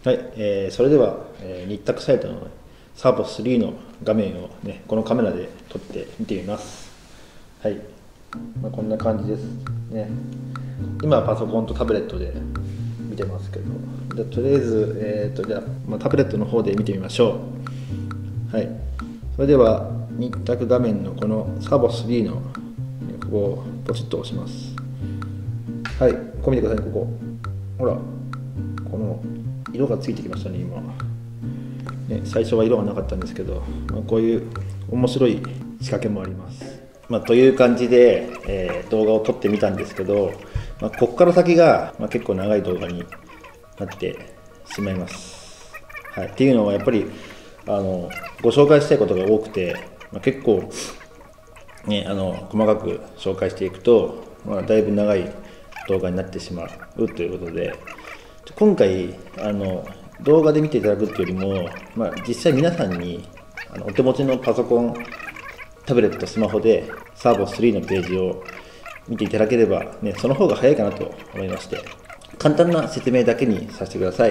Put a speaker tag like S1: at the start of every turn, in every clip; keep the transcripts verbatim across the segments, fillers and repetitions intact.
S1: はい、えー、それでは、えー、日卓サイトのサーボスリーの画面を、ね、このカメラで撮って見てみます。はい、まあ、こんな感じですね。今はパソコンとタブレットで見てますけど、じゃとりあえず、えーとじゃあまあ、タブレットの方で見てみましょう。はい、それでは日卓画面のこのサーボスリーのここをポチッと押します。はい、ここ見てください。ここほら、この色がついてきましたね今ね。最初は色がなかったんですけど、まあ、こういう面白い仕掛けもあります。まあ、という感じで、えー、動画を撮ってみたんですけど、まあ、ここから先が、まあ、結構長い動画になってしまいます。はい、っていうのはやっぱりあのご紹介したいことが多くて、まあ、結構、ね、あの細かく紹介していくと、まあ、だいぶ長い動画になってしまうということで、今回あの動画で見ていただくっていうよりも、まあ、実際皆さんにあのお手持ちのパソコン、タブレット、スマホでサーボスリーのページを見ていただければ、ね、その方が早いかなと思いまして、簡単な説明だけにさせてください。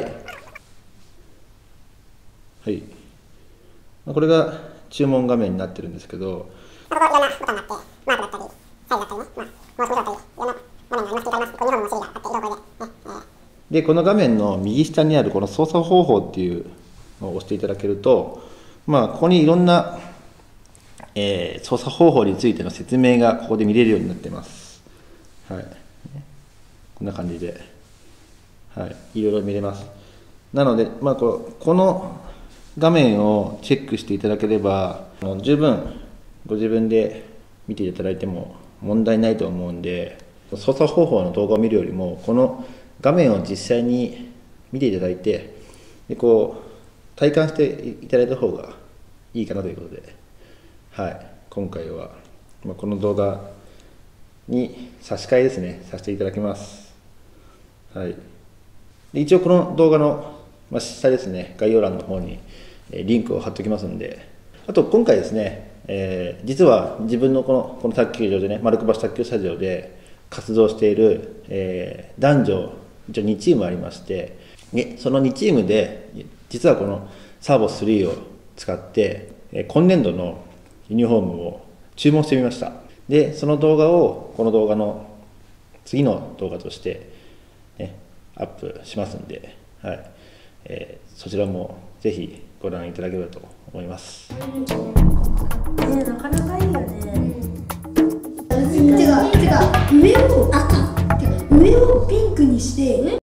S1: はい、これが注文画面になってるんですけど、ここいろんなボタンがあって、マークだったり、サイズだったりね、まあ、モースだったり、いろんな画面があります。ここにほんの種類があって、色々で、ねえーでこの画面の右下にあるこの操作方法っていうのを押していただけると、まあ、ここにいろんな、えー、操作方法についての説明がここで見れるようになっています。はい、こんな感じで、はい、いろいろ見れます。なので、まあ、ここの画面をチェックしていただければ十分ご自分で見ていただいても問題ないと思うんで、操作方法の動画を見るよりもこの画面を実際に見ていただいて、でこう体感していただいた方がいいかなということで、はい、今回は、まあ、この動画に差し替えですね、させていただきます。はい、で一応この動画の、まあ、下ですね、概要欄の方にリンクを貼っておきますんで、あと今回ですね、えー、実は自分のこのこの卓球場でね、丸くばし卓球スタジオで活動している、えー、男女一応にチームありまして、でそのにチームで実はこのサーボスリーを使って今年度のユニフォームを注文してみました。でその動画をこの動画の次の動画として、ね、アップしますんで、はいえー、そちらもぜひご覧いただければと思います。
S2: ね、なかなかいいよね。てか、てか、上を赤、てか上をピンクにして。